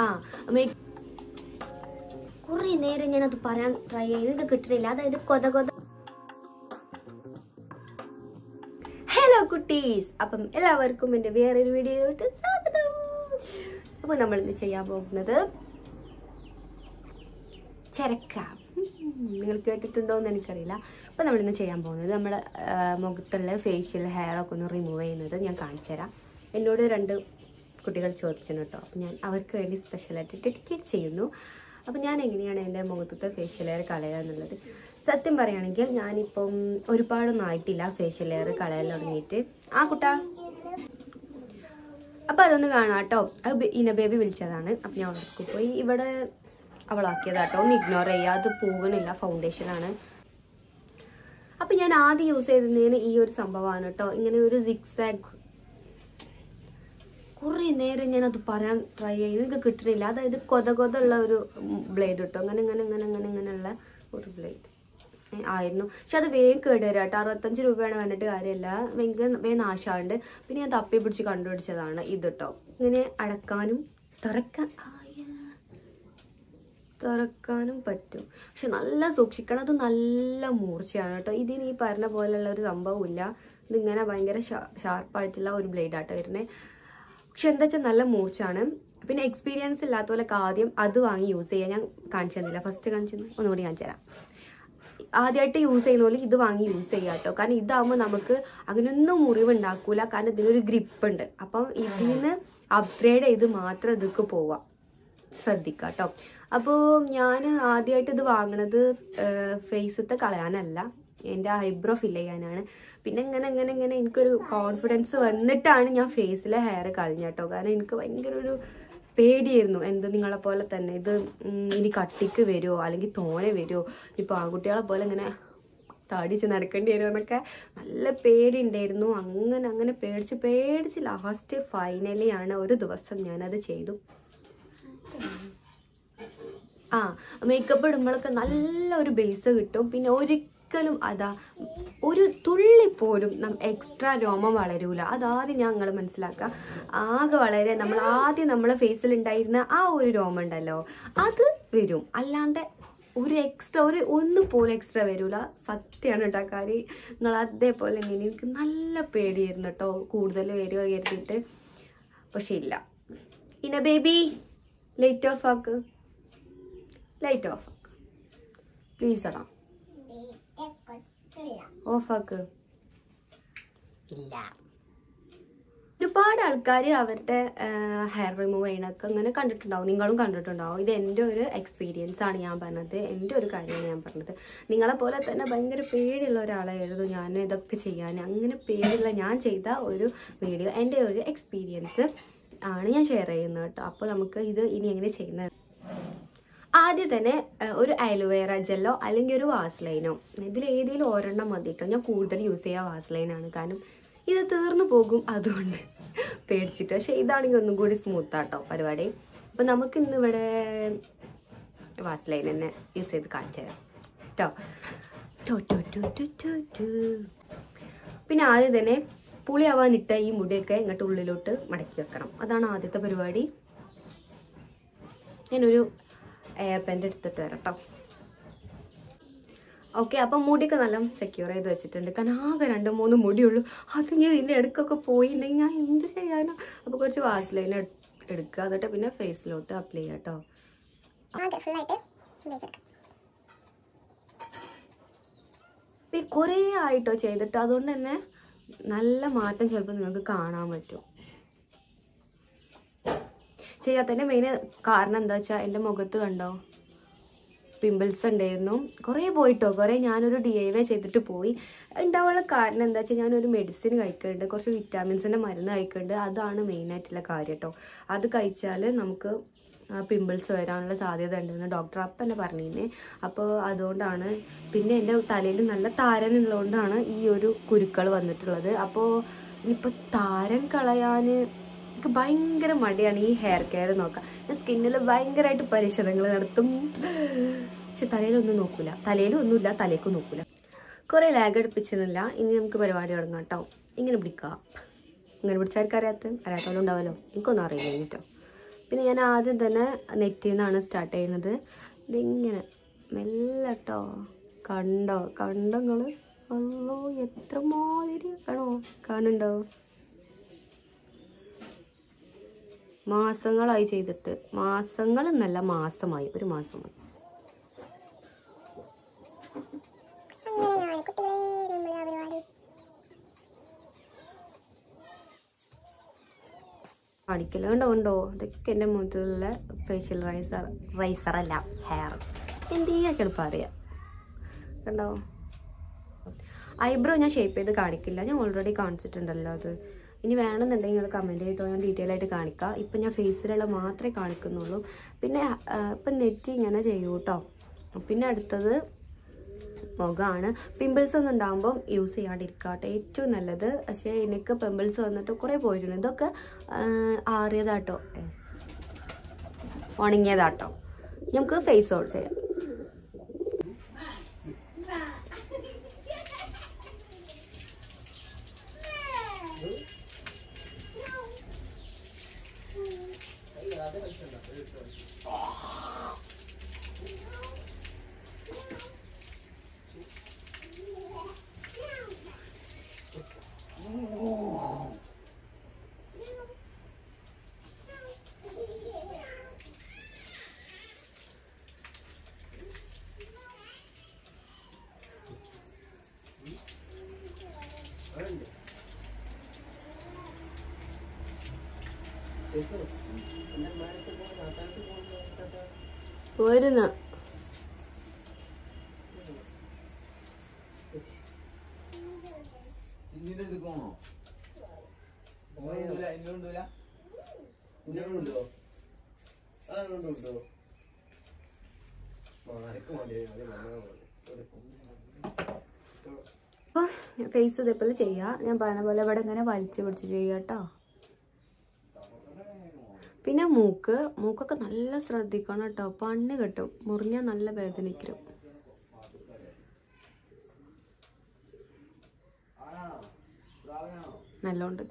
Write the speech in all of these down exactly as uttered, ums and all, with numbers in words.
ആ കുറേ നേരം ഞാനത് പറയാൻ ട്രൈ ചെയ്ത് എനിക്ക് കിട്ടുന്നില്ല. അതായത് കൊത കൊത. ഹലോ കുട്ടീസ്, അപ്പം എല്ലാവർക്കും എൻ്റെ വേറൊരു വീഡിയോയിലോട്ട് സ്വാഗതം. അപ്പോൾ നമ്മളിന്ന് ചെയ്യാൻ പോകുന്നത് ചരക്ക. നിങ്ങൾ കേട്ടിട്ടുണ്ടോ എന്ന് എനിക്കറിയില്ല. അപ്പോൾ നമ്മളിന്ന് ചെയ്യാൻ പോകുന്നത് നമ്മുടെ മുഖത്തുള്ള ഫേഷ്യൽ ഹെയർ ഒക്കെ ഒന്ന് റിമൂവ് ചെയ്യുന്നത് ഞാൻ കാണിച്ചു തരാം. എന്നോട് രണ്ട് കുട്ടികൾ ചോദിച്ചു കേട്ടോ. അപ്പോൾ ഞാൻ അവർക്ക് വേണ്ടി സ്പെഷ്യലായിട്ട് ഡെഡിക്കേറ്റ് ചെയ്യുന്നു. അപ്പോൾ ഞാൻ എങ്ങനെയാണ് എൻ്റെ മുഖത്തത്തെ ഫേഷ്യൽ ഹെയർ കളയുക എന്നുള്ളത്. സത്യം പറയുകയാണെങ്കിൽ ഞാനിപ്പം ഒരുപാടൊന്നും ആയിട്ടില്ല ഫേഷ്യൽ ഹെയർ കളയാൻ തുടങ്ങിയിട്ട്. ആ കുട്ടാ, അപ്പോൾ അതൊന്ന് കാണാം കേട്ടോ. അത് ഇന ബേബി വിളിച്ചതാണ്. അപ്പം ഞാൻ അവൾക്ക് പോയി ഇവിടെ അവളാക്കിയതാട്ടോ. ഒന്ന് ഇഗ്നോർ ചെയ്യുക, അത് പോകുന്നില്ല, ഫൗണ്ടേഷനാണ്. അപ്പം ഞാൻ ആദ്യം യൂസ് ചെയ്തതിന് ഈ ഒരു സംഭവമാണ് കേട്ടോ. ഇങ്ങനെ ഒരു സിക്സാഗ്. കുറേ നേരം ഞാനത് പറയാൻ ട്രൈ ചെയ്ത് എനിക്ക് കിട്ടുന്നില്ല. അതായത് കൊത കൊത ഉള്ള ഒരു ബ്ലേഡ് കേട്ടോ. അങ്ങനെ ഇങ്ങനെ ഇങ്ങനെ ഇങ്ങനെ ഇങ്ങനെയുള്ള ഒരു ബ്ലേഡ് ആയിരുന്നു. പക്ഷെ അത് വേഗം കേടുവരാം കേട്ടോ. അറുപത്തഞ്ച് രൂപയാണ് കണ്ടിട്ട് കാര്യമില്ല, ഭയങ്കര വേഗം നാശമുണ്ട്. പിന്നെ ഞാൻ തപ്പി പിടിച്ച് കണ്ടുപിടിച്ചതാണ് ഇത് കേട്ടോ. ഇങ്ങനെ അടക്കാനും തുറക്കാൻ തുറക്കാനും പറ്റും. പക്ഷെ നല്ല സൂക്ഷിക്കണം, അത് നല്ല മൂർച്ചയാണ് കേട്ടോ. ഇതിന് ഈ പറഞ്ഞ പോലെയുള്ള ഒരു സംഭവമില്ല. ഇതിങ്ങനെ ഭയങ്കര ഷാർപ്പായിട്ടുള്ള ഒരു ബ്ലേഡാട്ടോ വരുന്നത്. പക്ഷെ എന്താ വെച്ചാൽ നല്ല മൂർച്ചയാണ്. പിന്നെ എക്സ്പീരിയൻസ് ഇല്ലാത്ത പോലൊക്കെ ആദ്യം അത് വാങ്ങി യൂസ് ചെയ്യാൻ ഞാൻ കാണിച്ചു തന്നില്ല. ഫസ്റ്റ് കാണിച്ചു തന്നെ ഒന്നുകൂടി കാണിച്ചു തരാം. ആദ്യമായിട്ട് യൂസ് ചെയ്യുന്ന പോലെ ഇത് വാങ്ങി യൂസ് ചെയ്യാം കേട്ടോ. കാരണം ഇതാകുമ്പോൾ നമുക്ക് അങ്ങനെയൊന്നും മുറിവ് ഉണ്ടാക്കൂല. കാരണം ഇതിനൊരു ഗ്രിപ്പ് ഉണ്ട്. അപ്പം ഇതിൽ നിന്ന് അപ്ഗ്രേഡ് ചെയ്ത് മാത്രം ഇതൊക്കെ പോവാം, ശ്രദ്ധിക്കുക കേട്ടോ. അപ്പോൾ ഞാൻ ആദ്യമായിട്ട് ഇത് വാങ്ങണത് ഫേസത്തെ കളയാനല്ല, എൻ്റെ ഐബ്രോ ഫിൽ ചെയ്യാനാണ്. പിന്നെ ഇങ്ങനെ ഇങ്ങനെ ഇങ്ങനെ എനിക്കൊരു കോൺഫിഡൻസ് വന്നിട്ടാണ് ഞാൻ ഫേസിലെ ഹെയർ കളഞ്ഞ കേട്ടോ. കാരണം എനിക്ക് ഭയങ്കര ഒരു പേടിയായിരുന്നു. എന്ത് നിങ്ങളെ പോലെ തന്നെ ഇത് ഇനി കട്ടിക്ക് വരുമോ അല്ലെങ്കിൽ തോനെ വരുമോ, ഇപ്പോൾ ആൺകുട്ടികളെ പോലെ ഇങ്ങനെ തടിച്ച് നടക്കേണ്ടി വരുമോ എന്നൊക്കെ നല്ല പേടി ഉണ്ടായിരുന്നു. അങ്ങനെ അങ്ങനെ പേടിച്ച് പേടിച്ച് ലാസ്റ്റ് ഫൈനലി ആണ് ഒരു ദിവസം ഞാനത് ചെയ്തു. ആ മേക്കപ്പ് ഇടുമ്പോഴൊക്കെ നല്ല ഒരു ബേസ് കിട്ടും. പിന്നെ ഒരിക്കലും അതാ ഒരു തുള്ളി പോലും നം എക്സ്ട്രാ രോമം വളരൂല. അതാദ്യം ഞങ്ങൾ മനസ്സിലാക്കുക. ആകെ വളരെ നമ്മൾ ആദ്യം നമ്മളെ ഫേസിൽ ഉണ്ടായിരുന്ന ആ ഒരു രോമം ഉണ്ടല്ലോ, അത് വരും. അല്ലാണ്ട് ഒരു എക്സ്ട്രാ ഒരു ഒന്നും പോലും എക്സ്ട്രാ വരൂല. സത്യമാണ് കേട്ടോ കാര്യം. നിങ്ങൾ അതേപോലെ ഇങ്ങനെ എനിക്ക് നല്ല പേടിയായിരുന്നു കേട്ടോ, കൂടുതൽ വരുമോ കരുതിയിട്ട്. പക്ഷെ ഇല്ല. ഇന ബേബി ലൈറ്റ് ഓഫ് ആക്ക്, ലൈറ്റ് ഓഫ് ആക്ക് പ്ലീസ്. എടാ ഓഫ് ആക്ക്. ഇല്ല. ഒരുപാട് ആൾക്കാർ അവരുടെ ഹെയർ റിമൂവ് ചെയ്യണൊക്കെ അങ്ങനെ കണ്ടിട്ടുണ്ടാവും, നിങ്ങളും കണ്ടിട്ടുണ്ടാവും. ഇത് എൻ്റെ ഒരു എക്സ്പീരിയൻസ് ആണ് ഞാൻ പറഞ്ഞത്, എൻ്റെ ഒരു കാര്യമാണ് ഞാൻ പറഞ്ഞത്. നിങ്ങളെ പോലെ തന്നെ ഭയങ്കര പേടിയുള്ള ഒരാളായിരുന്നു ഞാൻ ഇതൊക്കെ ചെയ്യാൻ. അങ്ങനെ പേടിയുള്ള ഞാൻ ചെയ്ത ഒരു വീഡിയോ, എൻ്റെ ഒരു എക്സ്പീരിയൻസ് ആണ് ഞാൻ ഷെയർ ചെയ്യുന്നത് കേട്ടോ. അപ്പോൾ നമുക്ക് ഇത് ഇനി എങ്ങനെ ചെയ്യുന്നത്. ആദ്യം തന്നെ ഒരു അലോവേറ ജെല്ലോ അല്ലെങ്കിൽ ഒരു വാസ്ലൈനോ, ഇതിൽ ഏതെങ്കിലും ഒരെണ്ണം മതി കേട്ടോ. ഞാൻ കൂടുതൽ യൂസ് ചെയ്യുക വാസ്ലൈനാണ്, കാരണം ഇത് തീർന്നു പോകും അതുകൊണ്ട് പേടിച്ചിട്ട്. പക്ഷേ ഇതാണെങ്കിൽ ഒന്നും കൂടി സ്മൂത്താട്ടോ പരിപാടി. അപ്പം നമുക്ക് ഇന്ന് ഇവിടെ വാസ്ലൈൻ തന്നെ യൂസ് ചെയ്ത് കാണിച്ചു തരാം കേട്ടോ. പിന്നെ ആദ്യം തന്നെ പുളിയാവാനിട്ട ഈ മുടിയൊക്കെ ഇങ്ങോട്ട് ഉള്ളിലോട്ട് മടക്കി വെക്കണം. അതാണ് ആദ്യത്തെ പരിപാടി. ഞാനൊരു എയർ പെൻ്റ് എടുത്തിട്ട് വരാം കേട്ടോ. ഓക്കെ, അപ്പം മുടിയൊക്കെ നല്ല സെക്യൂർ ചെയ്ത് വെച്ചിട്ടുണ്ട്. കാരണം ആകെ രണ്ട് മൂന്ന് മുടിയുള്ളൂ. അത് ഞാൻ ഇതിൻ്റെ ഇടയ്ക്കൊക്കെ പോയിട്ടുണ്ടെങ്കിൽ ഞാൻ എന്ത് ചെയ്യാനോ. അപ്പോൾ കുറച്ച് വാസ്ലൈൻ എടുക്കുക, എന്നിട്ട് പിന്നെ ഫേസിലോട്ട് അപ്ലൈ ചെയ്യാം കേട്ടോ. പിന്നെ കുറേ ആയിട്ടോ ചെയ്തിട്ട്, അതുകൊണ്ട് തന്നെ നല്ല മാറ്റം ചിലപ്പോൾ നിങ്ങൾക്ക് കാണാൻ പറ്റും. ചെയ്യാത്തതിൻ്റെ മെയിൻ കാരണം എന്താ വെച്ചാൽ എൻ്റെ മുഖത്ത് കണ്ടോ പിമ്പിൾസ് ഉണ്ടായിരുന്നു. കുറേ പോയിട്ടോ, കുറേ ഞാനൊരു ഡി ഐ വൈ ചെയ്തിട്ട് പോയി. ഉണ്ടാവാനുള്ള കാരണം എന്താ വെച്ചാൽ ഞാനൊരു മെഡിസിൻ കഴിക്കുന്നുണ്ട്, കുറച്ച് വിറ്റാമിൻസിൻ്റെ മരുന്ന് കഴിക്കുന്നുണ്ട്. അതാണ് മെയിനായിട്ടുള്ള കാര്യം കേട്ടോ. അത് കഴിച്ചാൽ നമുക്ക് പിമ്പിൾസ് വരാനുള്ള സാധ്യത ഉണ്ടെന്ന് ഡോക്ടർ അപ്പം തന്നെ പറഞ്ഞിരുന്നേ. അപ്പോൾ അതുകൊണ്ടാണ്. പിന്നെ എൻ്റെ തലയിൽ നല്ല താരൻ ഉള്ളതുകൊണ്ടാണ് ഈ ഒരു കുരുക്കൾ വന്നിട്ടുള്ളത്. അപ്പോൾ ഇനിയിപ്പോൾ താരൻ കളയാൻ എനിക്ക് ഭയങ്കര മടിയാണ് ഈ ഹെയർ കെയർ നോക്കാം. ഞാൻ സ്കിന്നിൽ ഭയങ്കരമായിട്ട് പരിശോധനകൾ നടത്തും, പക്ഷെ തലയിലൊന്നും നോക്കൂല. തലയിലും ഒന്നുമില്ല, തലയ്ക്കും നോക്കൂല. കുറേ ലാഗ് അടുപ്പിച്ചിരുന്നില്ല. ഇനി നമുക്ക് പരിപാടി തുടങ്ങാം കേട്ടോ. ഇങ്ങനെ പിടിക്കുക. ഇങ്ങനെ പിടിച്ചാർക്ക് അറിയാത്ത അറിയാത്തവരും ഉണ്ടാവുമല്ലോ, എനിക്കൊന്നും അറിയില്ല കേട്ടോ. പിന്നെ ഞാൻ ആദ്യം തന്നെ നെറ്റിൽ നിന്നാണ് സ്റ്റാർട്ട് ചെയ്യുന്നത്. ഇതിങ്ങനെ മെല്ലെ ട്ടോ. കണ്ടോ കണ്ടോ നിങ്ങൾ? അല്ലോ എത്ര മാതിരി കാണോ കാണുന്നുണ്ടോ? മാസങ്ങളായി ചെയ്തിട്ട്, മാസങ്ങൾ എന്നല്ല മാസമായി, ഒരു മാസമായി. കാണിക്കല്ലോ ഉണ്ടോ ഉണ്ടോ ഇതൊക്കെ എൻ്റെ മുഖത്തുള്ള ഫേഷ്യൽ റൈസർ റൈസറല്ല ഹെയർ എന്തൊക്കെയാണ് പറയാം. കണ്ടോ ഐബ്രോ ഞാൻ ഷേപ്പ് ചെയ്ത് കാണിക്കില്ല, ഞാൻ ഓൾറെഡി കാണിച്ചിട്ടുണ്ടല്ലോ അത്. ഇനി വേണമെന്നുണ്ടെങ്കിൽ നിങ്ങൾ കമൻറ്റ് ചെയ്തിട്ടോ, ഞാൻ ഡീറ്റെയിൽ ആയിട്ട് കാണിക്കാം. ഇപ്പം ഞാൻ ഫേസിലുള്ള മാത്രമേ കാണിക്കുന്നുള്ളൂ. പിന്നെ ഇപ്പം നെറ്റ് ഇങ്ങനെ ചെയ്യൂ കേട്ടോ. പിന്നെ അടുത്തത് മുഖമാണ്. പിമ്പിൾസ് ഒന്നും ഉണ്ടാകുമ്പം യൂസ് ചെയ്യാണ്ടിരിക്കുക കേട്ടോ, ഏറ്റവും നല്ലത്. പക്ഷേ എനിക്ക് പിമ്പിൾസ് വന്നിട്ട് കുറേ പോയിട്ടുണ്ട്. ഇതൊക്കെ ആറിയതാട്ടോ, ഉണങ്ങിയതാട്ടോ. നമുക്ക് ഫേസ് വാഷ് ചെയ്യാം. പോരുന്ന ഫേസ് ഇതേപോലെ ചെയ്യാ. ഞാൻ പറഞ്ഞ പോലെ ഇവിടെ ഇങ്ങനെ വലിച്ചു പിടിച്ച് ചെയ്യാ കേട്ടോ. പിന്നെ മൂക്ക് മൂക്കൊക്കെ നല്ല ശ്രദ്ധിക്കണം കേട്ടോ, പണ്ണ് കെട്ടും, മുറിഞ്ഞാൽ നല്ല വേദനിക്കും. നല്ലോണ്ട്.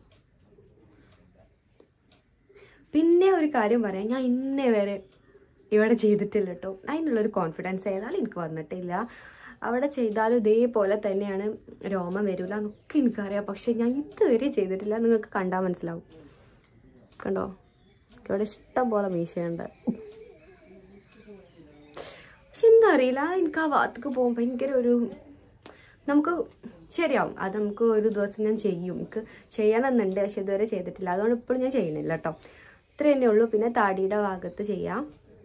പിന്നെ ഒരു കാര്യം പറയാം, ഞാൻ ഇന്നേ വരെ ഇവിടെ ചെയ്തിട്ടില്ല കേട്ടോ. അതിനുള്ളൊരു കോൺഫിഡൻസ് ഏതായാലും എനിക്ക് വന്നിട്ടില്ല. അവിടെ ചെയ്താലും ഇതേപോലെ തന്നെയാണ്, രോമം വരില്ല എന്നൊക്കെ എനിക്കറിയാം. പക്ഷെ ഞാൻ ഇതുവരെ ചെയ്തിട്ടില്ല. നിങ്ങൾക്ക് കണ്ടാൽ മനസ്സിലാവും. കണ്ടോ ഇവിടെ ഇഷ്ടം പോലെ മീശയുണ്ട്. പക്ഷെ എന്താ അറിയില്ല, എനിക്ക് ആ ഭാഗത്തേക്ക് പോകുമ്പോൾ ഭയങ്കര ഒരു നമുക്ക് ശരിയാവും. അത് നമുക്ക് ഒരു ദിവസം ഞാൻ ചെയ്യും, എനിക്ക് ചെയ്യണമെന്നുണ്ട്. പക്ഷെ ഇതുവരെ ചെയ്തിട്ടില്ല, അതുകൊണ്ട് ഇപ്പോഴും ഞാൻ ചെയ്യുന്നില്ല കേട്ടോ. ഇത്ര തന്നെ ഉള്ളൂ. പിന്നെ താടിയുടെ ഭാഗത്ത് ചെയ്യാം.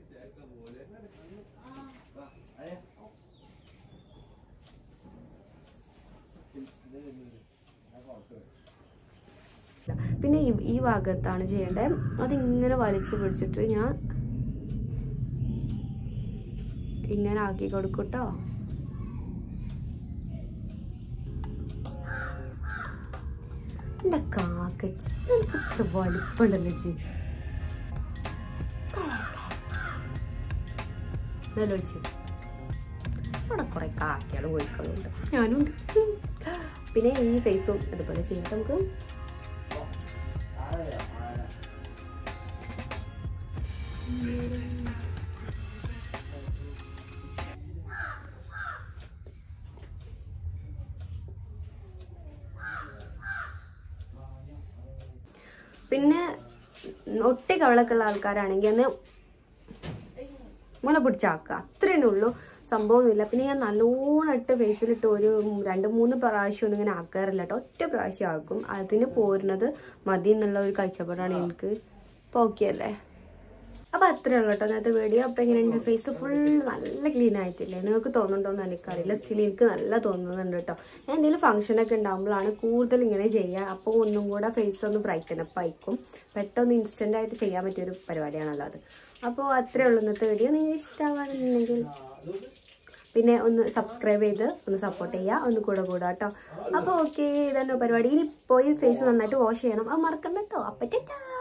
പിന്നെ ഈ ഭാഗത്താണ് ചെയ്യേണ്ടത്. അതിങ്ങനെ വലിച്ചു പിടിച്ചിട്ട് ഞാൻ ഇങ്ങനെ ആക്കി കൊടുക്കും കേട്ടോ. എന്റെ കാക്കച്ചി എനിക്ക് ഇത്ര വലിപ്പുണ്ടല്ലോ ചി. നല്ലോച്ചി അവിടെ കുറെ കാക്കകളും കോഴിക്കളുണ്ട്, ഞാനുണ്ട്. പിന്നെ ഈ ഫേസും അതുപോലെ ചെയ്യാം നമുക്ക്. പിന്നെ ഒട്ടി കവളൊക്കെ ഉള്ള ആൾക്കാരാണെങ്കിൽ ഒന്ന് മുല പിടിച്ചാക്കുക, അത്രേ ഉള്ളൂ, സംഭവമൊന്നുമില്ല. പിന്നെ ഞാൻ നല്ലോണം ഇട്ട് ഫേസിലിട്ട് ഒരു രണ്ട് മൂന്ന് പ്രാവശ്യം ഒന്നും ഇങ്ങനെ ആക്കാറില്ല കേട്ടോ, ഒറ്റ പ്രാവശ്യം ആക്കും. അതിന് പോരുന്നത് മതി എന്നുള്ള ഒരു കാഴ്ചപ്പാടാണ് എനിക്ക്. ഇപ്പോൾ ഓക്കെ അല്ലേ? അപ്പോൾ അത്രേ ഉള്ളൂ കേട്ടോ ഇന്നത്തെ വീഡിയോ. അപ്പോൾ എങ്ങനെയുണ്ട്? ഫേസ് ഫുൾ നല്ല ക്ലീൻ ആയിട്ടില്ലേ? നിങ്ങൾക്ക് തോന്നുന്നുണ്ടോ എന്ന് എനിക്കറിയില്ല, സ്റ്റിൽ എനിക്ക് നല്ല തോന്നുന്നുണ്ട് കേട്ടോ. ഞാൻ എന്തെങ്കിലും ഫംഗ്ഷനൊക്കെ ഉണ്ടാകുമ്പോഴാണ് കൂടുതൽ ഇങ്ങനെ ചെയ്യുക. അപ്പോൾ ഒന്നും കൂടെ ഫേസ് ഒന്ന് ബ്രൈറ്റൻ അപ്പ് ആയിക്കും. പെട്ടെന്ന് ഇൻസ്റ്റൻ്റ് ആയിട്ട് ചെയ്യാൻ പറ്റിയൊരു പരിപാടിയാണല്ലോ അത്. അപ്പോൾ അത്രേ ഉള്ളൂ ഇന്നത്തെ വീഡിയോ. നിങ്ങൾക്ക് ഇഷ്ടമാണെന്നുണ്ടെങ്കിൽ പിന്നെ ഒന്ന് സബ്സ്ക്രൈബ് ചെയ്ത് ഒന്ന് സപ്പോർട്ട് ചെയ്യുക, ഒന്ന് കൂടെ കൂടാ കേട്ടോ. അപ്പോൾ ഓക്കെ, ഇതന്നെ പരിപാടി. ഇനി പോയി ഫേസ് നന്നായിട്ട് വാഷ് ചെയ്യണം, അത് മറക്കണ്ട കേട്ടോ. അപ്പം